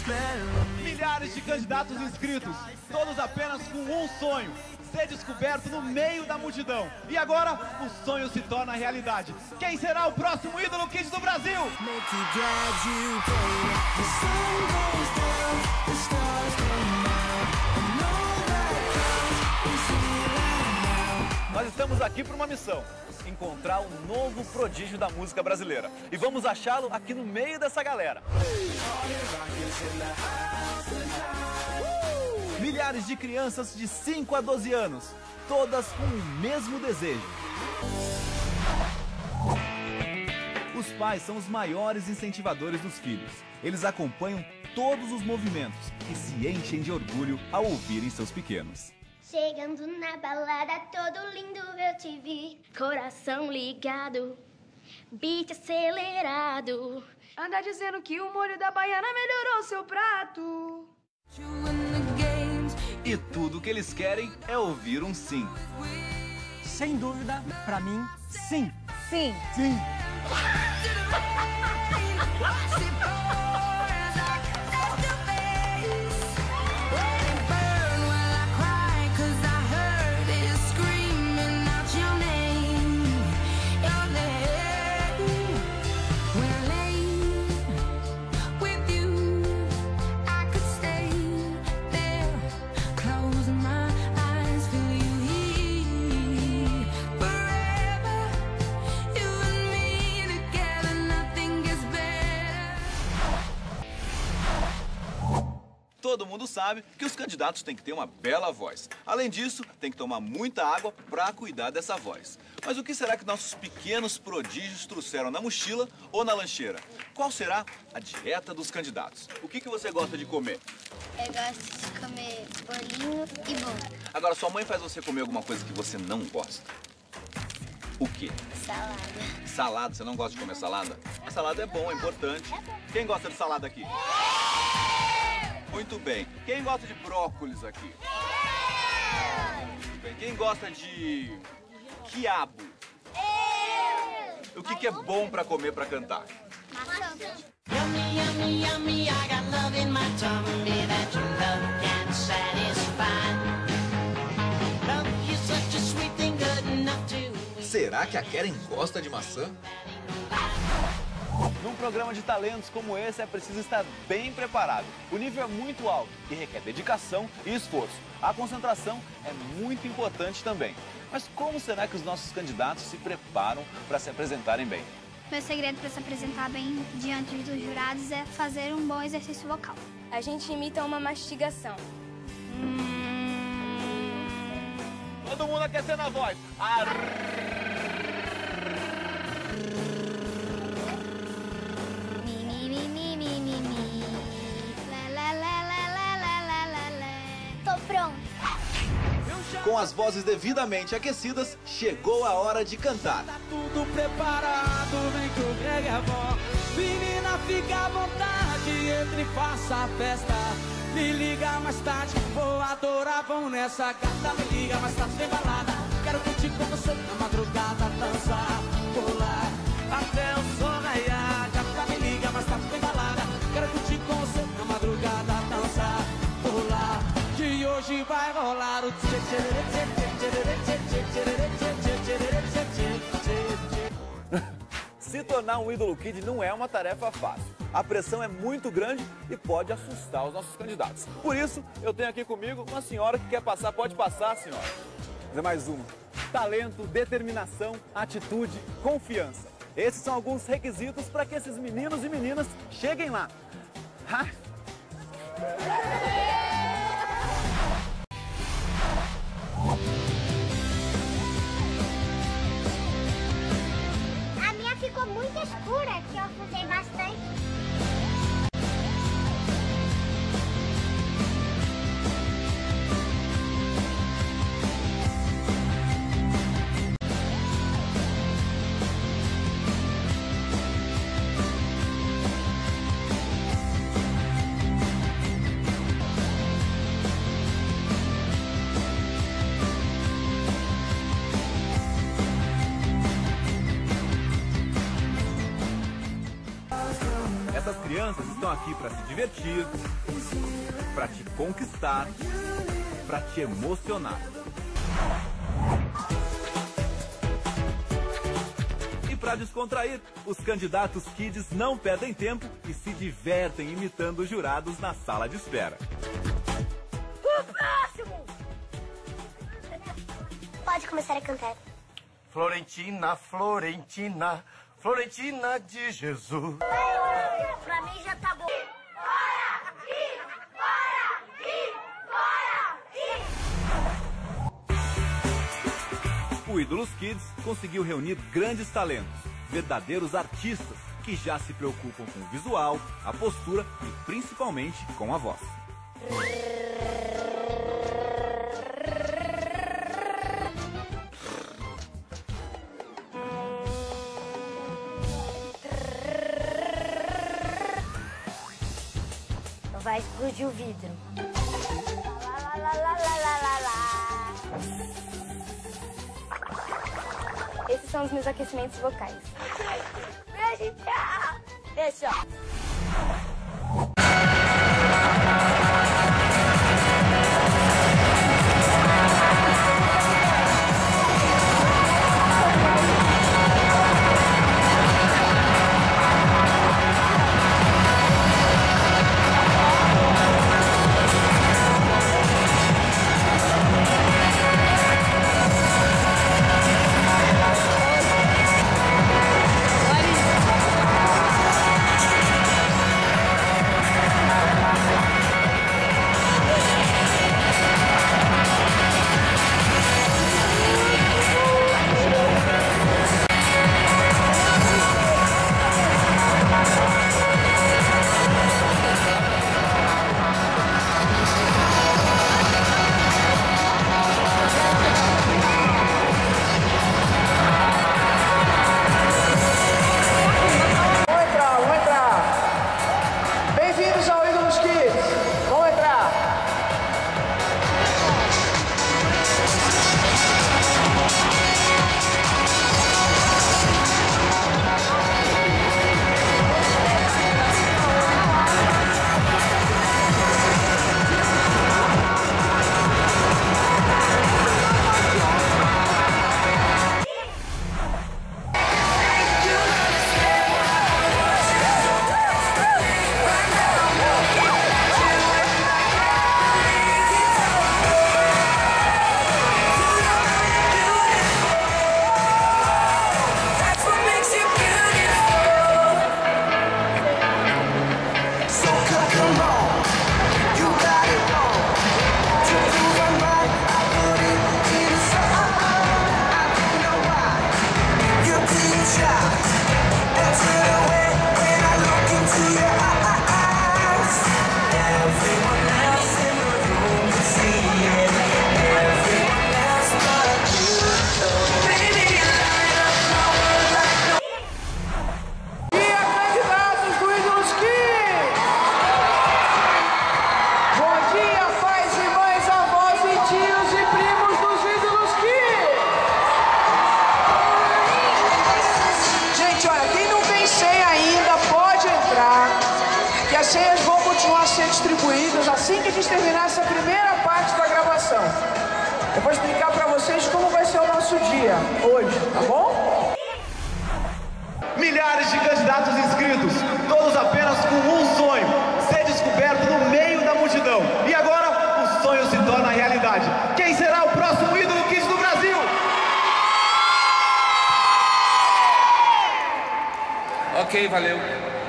Milhares de candidatos inscritos, todos apenas com um sonho: ser descoberto no meio da multidão. E agora, o sonho se torna realidade. Quem será o próximo ídolo Kids do Brasil? Nós estamos aqui por uma missão: encontrar um novo prodígio da música brasileira. E vamos achá-lo aqui no meio dessa galera. Milhares de crianças de 5 a 12 anos, todas com o mesmo desejo. Os pais são os maiores incentivadores dos filhos. Eles acompanham todos os movimentos e se enchem de orgulho ao ouvirem seus pequenos. Chegando na balada, todo lindo eu te vi. Coração ligado, beat acelerado. Anda dizendo que o molho da baiana melhorou seu prato. E tudo que eles querem é ouvir um sim. Sem dúvida, pra mim, sim. Sim. Sim. Todo mundo sabe que os candidatos têm que ter uma bela voz. Além disso, tem que tomar muita água para cuidar dessa voz. Mas o que será que nossos pequenos prodígios trouxeram na mochila ou na lancheira? Qual será a dieta dos candidatos? O que você gosta de comer? Eu gosto de comer bolinho e bolo. Agora, sua mãe faz você comer alguma coisa que você não gosta? O quê? Salada. Salada? Você não gosta de comer salada? A salada é bom, é importante. Quem gosta de salada aqui? Muito bem. Quem gosta de brócolis aqui? Muito bem. Quem gosta de quiabo? O que é bom para comer, para cantar? Maçã. Yummy, yummy, yummy, I got love in my tummy that your love can satisfy. Love you such a sweet thing, good enough to... Será que a Keren gosta de maçã? Num programa de talentos como esse é preciso estar bem preparado. O nível é muito alto e requer dedicação e esforço. A concentração é muito importante também. Mas como será que os nossos candidatos se preparam para se apresentarem bem? Meu segredo para se apresentar bem diante dos jurados é fazer um bom exercício vocal. A gente imita uma mastigação. Todo mundo aquecendo a voz. Tô pronto. Com as vozes devidamente aquecidas, chegou a hora de cantar. Tá tudo preparado, vem que o Greg é bom. Menina, fica à vontade, entre e faça a festa. Me liga mais tarde, vou adorar, vão nessa gata. Me liga mais tarde, tem balada. Quero curtir com você na madrugada, dançar, pular, até o sol raiar. Gata, me liga mais tarde, tem balada. Quero curtir com você na madrugada, dançar, pular. Que hoje vai rolar o tchê tchê tchê tchê tchê tchê tchê tchê. Se tornar um ídolo kid não é uma tarefa fácil. A pressão é muito grande e pode assustar os nossos candidatos. Por isso, eu tenho aqui comigo uma senhora que quer passar. Pode passar, senhora. Fazer mais uma. Talento, determinação, atitude, confiança. Esses são alguns requisitos para que esses meninos e meninas cheguem lá. A minha ficou muito escura, que eu usei bastante. crianças estão aqui para se divertir, para te conquistar, para te emocionar. E para descontrair, os candidatos Kids não perdem tempo e se divertem imitando os jurados na sala de espera. O próximo! Pode começar a cantar. Florentina, Florentina, Florentina de Jesus. Pra mim já tá bom. O Ídolos Kids conseguiu reunir grandes talentos, verdadeiros artistas que já se preocupam com o visual, a postura e principalmente com a voz. Vai explodir o vidro. Lá, lá, lá, lá, lá, lá, lá. Esses são os meus aquecimentos vocais. Beijo, tchau. Deixa. As senhas vão continuar a ser distribuídas assim que a gente terminar essa primeira parte da gravação. Eu vou explicar para vocês como vai ser o nosso dia hoje, tá bom? Milhares de candidatos inscritos, todos apenas com um sonho: ser descoberto no meio da multidão. E agora o sonho se torna realidade. Quem será o próximo ídolo Kids do Brasil? Ok, valeu.